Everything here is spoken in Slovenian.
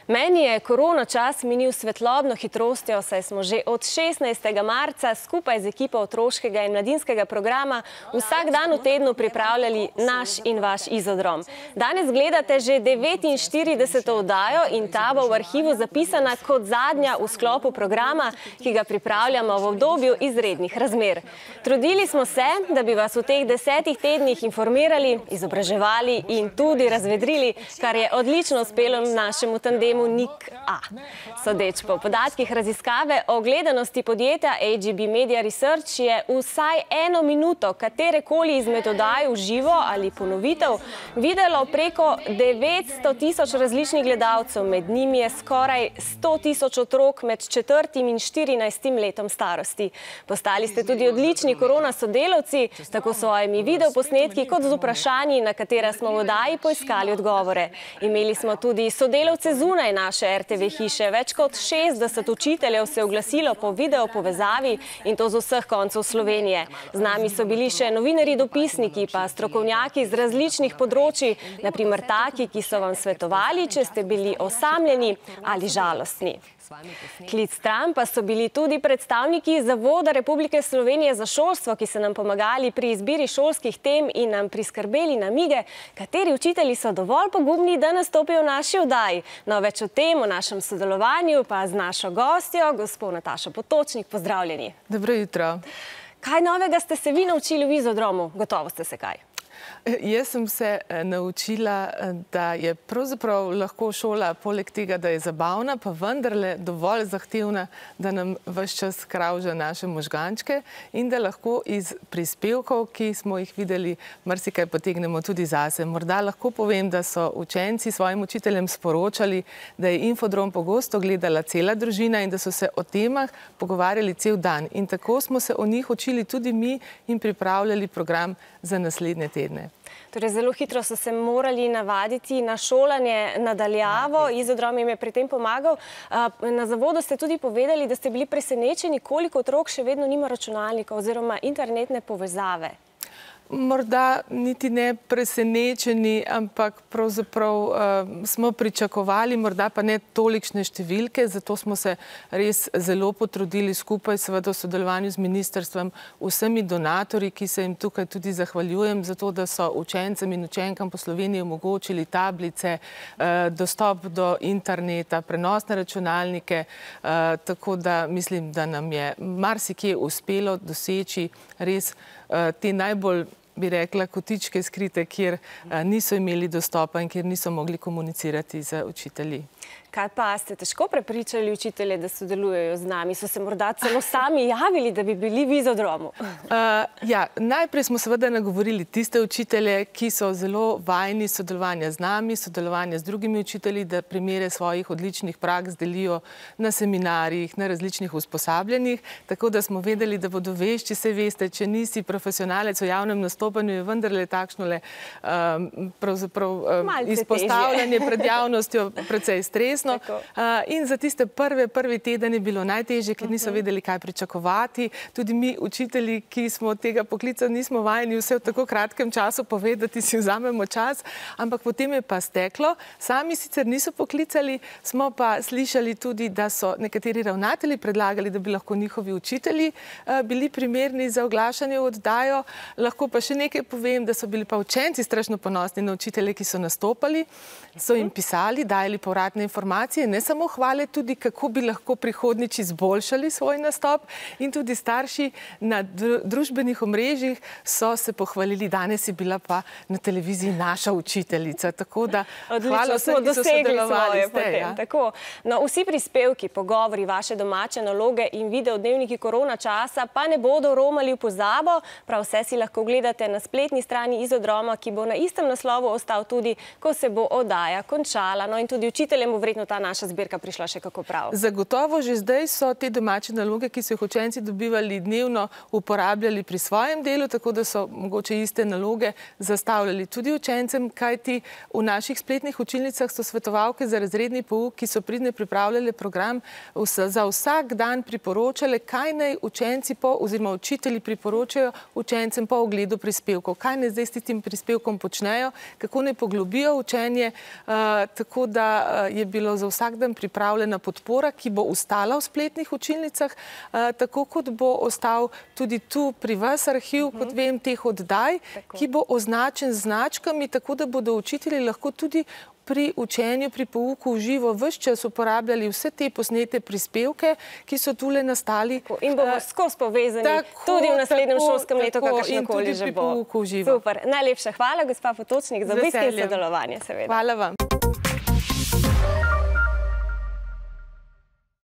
Meni je korona čas minil svetlobno hitrostjo, saj smo že od 16. marca skupaj z ekipo otroškega in mladinskega programa vsak dan v tednu pripravljali naš in vaš Izodrom. Danes gledate že 49. oddajo in ta bo v arhivu zapisana kot zadnja v sklopu programa, ki ga pripravljamo v obdobju izrednih razmer. Trudili smo se, da bi vas v teh 10 tednih informirali, izobraževali in tudi razvedrili, kar je odlično uspelo našemu tandemu Nik A. Sodeč po podatkih raziskave o gledanosti podjetja AGB Media Research je vsaj 1 minuto katerekoli izmed oddaj v živo ali ponovitev videlo preko 900 000 različnih gledalcev, med njimi je skoraj 100 000 otrok med 4. in 14. letom starosti. Postali ste tudi odlični korona sodelavci, tako s svojimi videoposnetki kot z vprašanji, na katera smo v oddaji poiskali odgovore. Imeli smo tudi sodelavce zunaj naše RTV hiše. Več kot 60 učiteljev se je oglasilo po video povezavi in to z vseh koncev Slovenije. Z nami so bili še novinarji, dopisniki, pa strokovnjaki z različnih področji, na primer taki, ki so vam svetovali, če ste bili osamljeni ali žalostni. Klic stran pa so bili tudi predstavniki Zavoda Republike Slovenije za šolstvo, ki so nam pomagali pri izbiri šolskih tem in nam priskrbeli namige, kateri učitelji so dovolj pogumni, da nastopijo v naši oddaji. No, več o tem, o našem sodelovanju, pa z našo gostjo, gospo Natašo Potočnik. Pozdravljeni. Dobro jutro. Kaj novega ste se vi naučili v Izodromu? Gotovo ste se kaj. Jaz sem se naučila, da je pravzaprav lahko šola poleg tega, da je zabavna, pa vendarle dovolj zahtevna, da nam ves čas kravža naše možgančke in da lahko iz prispevkov, ki smo jih videli, marsikaj potegnemo tudi zase. Morda lahko povem, da so učenci svojim učiteljem sporočali, da je Infodrom pogosto gledala cela družina in da so se o temah pogovarjali cel dan. In tako smo se o njih učili tudi mi in pripravljali program za naslednje tedne. Torej, zelo hitro so se morali navaditi na šolanje nadaljavo. Izodrom jim je pri tem pomagal. Na zavodu ste tudi povedali, da ste bili presenečeni, koliko otrok še vedno nima računalnika oziroma internetne povezave. Morda niti ne presenečeni, ampak pravzaprav smo pričakovali, morda pa ne tolikšne številke, zato smo se res zelo potrudili skupaj, seveda v sodelovanju z ministrstvom, vsemi donatorji, ki se jim tukaj tudi zahvaljujem, zato da so učencem in učenkam po Sloveniji omogočili tablice, dostop do interneta, prenos na računalnike, tako da mislim, da nam je marsikje uspelo doseči res te najbolj, bi rekla, kotičke skrite, kjer niso imeli dostopa in kjer niso mogli komunicirati z učitelji. Kaj pa, ste težko prepričali učitelje, da sodelujejo z nami? So se morda celo sami javili, da bi bili v Izodromu? Ja, najprej smo seveda nagovorili tiste učitelje, ki so zelo vajeni sodelovanja z nami, sodelovanja z drugimi učitelji, da primere svojih odličnih praks delijo na seminarjih, na različnih usposabljanjih, tako da smo vedeli, da bodo vešči. Se veste, če nisi profesionalec v javnem nastopanju, je vendarle takšnole izpostavljanje pred javnostjo precej stresno. In za tiste prvi teden je bilo najtežje, ker niso vedeli, kaj pričakovati. Tudi mi, učitelji, ki smo tega poklica, nismo vajeni vse v tako kratkem času povedati, si vzamemo čas, ampak potem je pa steklo. Sami sicer niso poklicali, smo pa slišali tudi, da so nekateri ravnatelji predlagali, da bi lahko njihovi učitelji bili primerni za oglašanje v oddajo. Lahko pa še nekaj povem, da so bili pa učenci strašno ponosni na učitelje, ki so nastopali, so jim pisali, dajali povratne informacije, ne samo hvale, tudi kako bi lahko prihodnjič izboljšali svoj nastop, in tudi starši na družbenih omrežjih so se pohvalili, danes je bila pa na televiziji naša učiteljica, tako da hvala vsem, ki so sodelovali s tem. No, vsi prispevki, pogovori, vaše domače naloge in videodnevniki korona časa pa ne bodo romali v pozabo, prav vse si lahko gledate na spletni strani Izodroma, ki bo na istem naslovu ostal tudi, ko se bo oddaja končala. No in tudi učiteljem bo verjetno ta naša zbirka prišla še kako prav. Zagotovo že zdaj so te domače naloge, ki so jih učenci dobivali dnevno, uporabljali pri svojem delu, tako da so mogoče iste naloge zastavljali tudi učencem, kajti v naših spletnih učilnicah so svetovalke za razredni pouk, ki so pridne pripravljale program, za vsak dan priporočale, kaj naj učenci oziroma učitelji priporočajo učencem po ogledu prispevkov, kaj naj zdaj s tistim prispevkom počnejo, kako naj poglobijo učenje, tako da je bilo učiteljev za vsak dan pripravljena podpora, ki bo ostala v spletnih učilnicah, tako kot bo ostal tudi tu pri vas arhiv, kot vem, teh oddaj, ki bo označen z značkami, tako da bodo učitelji lahko tudi pri učenju, pri pouku v živo vse čas uporabljali vse te posnete prispevke, ki so tule nastali. In bomo skozi povezani tudi v naslednjem šolskem letu, kakršnokoli že bo. In tudi pri pouku v živo. Super. Najlepša hvala, gospa Potočnik, za obisk in sodelovanje, seveda. Hvala vam.